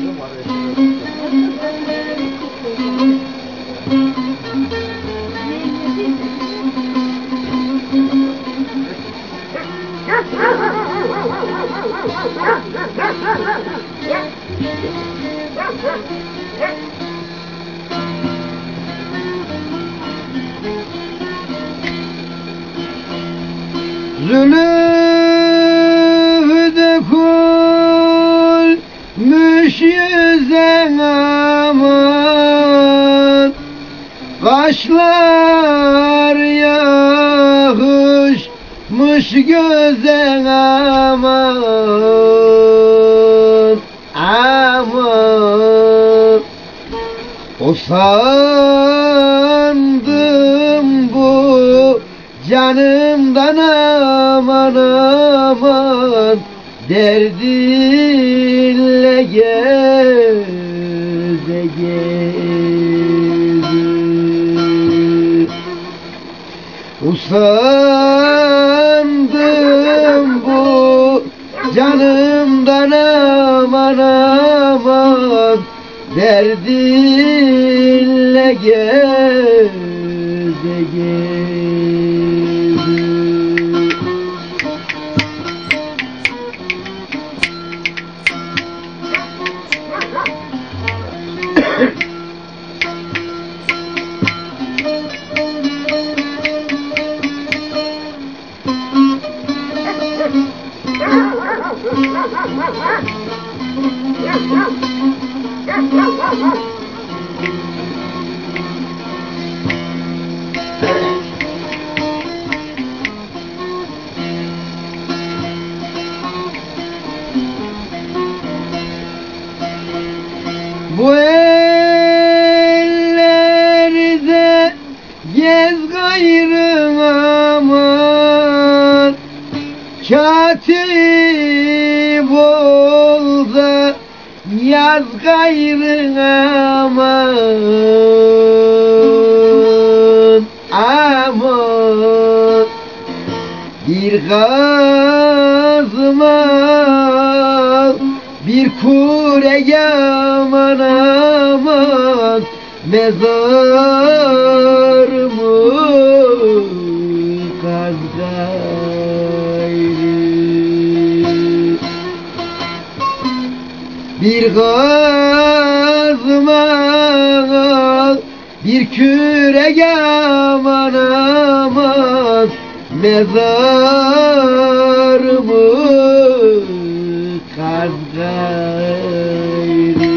Zülüfde kulmuş yüzen aman, kaşlar yakışmış gözen aman, aman. Usandım bu canımdan aman aman, derdinle geze geze. Usandım bu canımdan aman aman, derdinle geze geze. Bu ellerde gez gayrı aman, katip ol da yaz gayrı aman, aman. Bir kazma bir kure aman aman, mezarımı kaz gayrı. Bir kazma bir kürek aman aman, mezarımı kaz gayrı.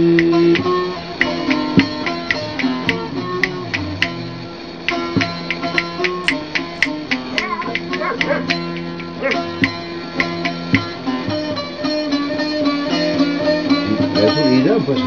Eso irá pues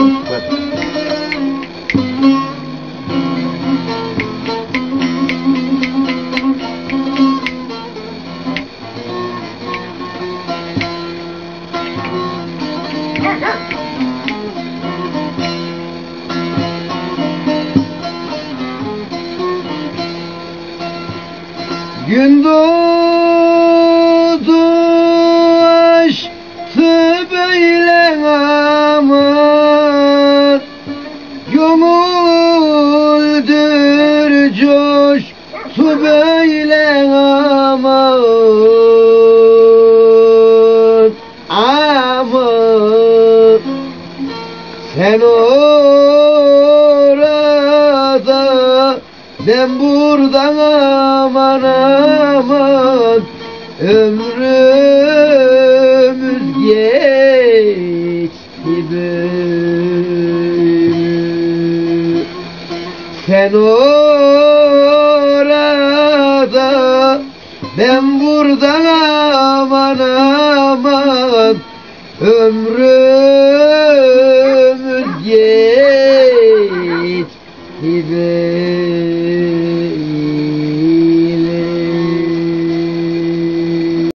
gün doğdu açtı böyle aman, gönüldür coştu böyle aman, aman. Sen orada, ben buradan aman aman, ömrümüz geçti böyle. Sen orada, ben buradan aman aman, ömrüm